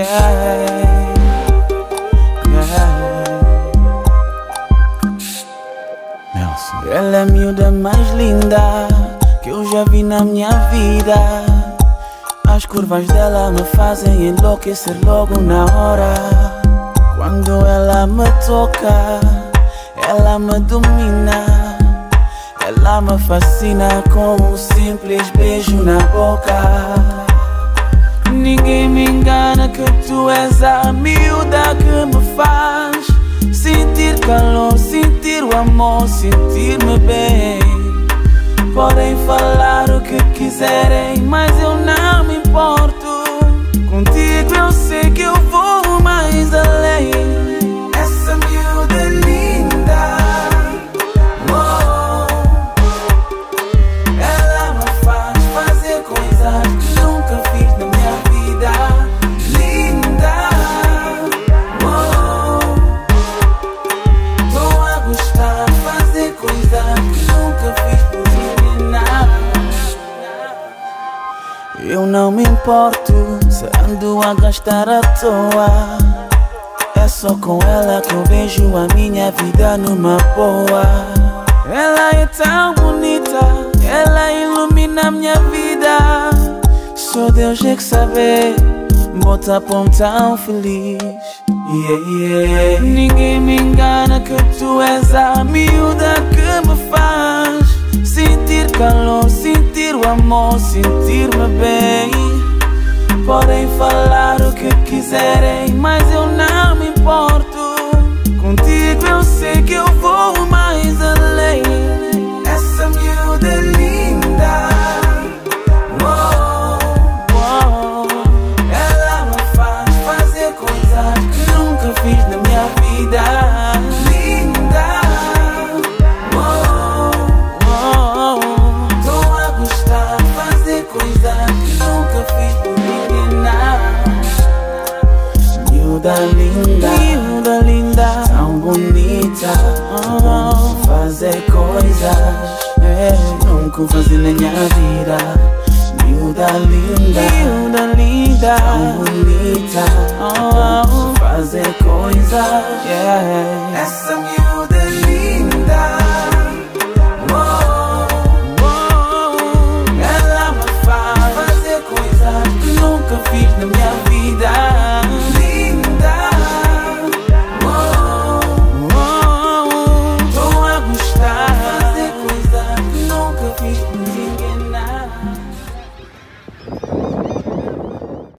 Ela é a miúda mais linda que eu já vi na minha vida. As curvas dela me fazem enlouquecer logo na hora. Quando ela me toca, ela me domina. Ela me fascina com um simples beijo na boca. Ninguém me engana que tu és a miúda que me faz sentir calor, sentir o amor, sentir-me bem. Podem falar o que quiserem, mas eu não me importo. Contigo eu sei que eu vou mais além. Essa miúda é linda, oh. Ela me faz fazer coisas que nunca fiz na minha vida. Linda, oh. Tô a gostar de fazer coisas que nunca fiz por menina. Eu não me importo se ando a gastar à toa. É só com ela que eu vejo a minha vida numa boa. Ela é tão bonita, ela ilumina a minha vida. Só Deus é que sabe, bota pão tão feliz. Ninguém me engana que tu és a miúda que me faz sentir calor, sentir o amor, sentir-me bem. Podem falar o que quiserem, mas eu não me importo. Contigo eu sei que eu vou mais além. Essa miúda é linda, oh, oh. Ela me faz fazer coisas que nunca fiz na minha vida. Linda, oh, oh. Tô a gostar de fazer coisas que nunca fiz por menina. Miúda linda, tão bonita, oh, fazer coisas que nunca fazer na minha vida. Miúda linda, tão bonita, oh, fazer coisas. Essa